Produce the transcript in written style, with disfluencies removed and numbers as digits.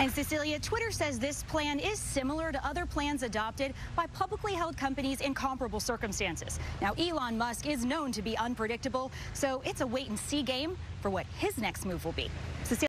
And Cecilia, Twitter says this plan is similar to other plans adopted by publicly held companies in comparable circumstances. Now, Elon Musk is known to be unpredictable, so it's a wait-and-see game for what his next move will be. Cecilia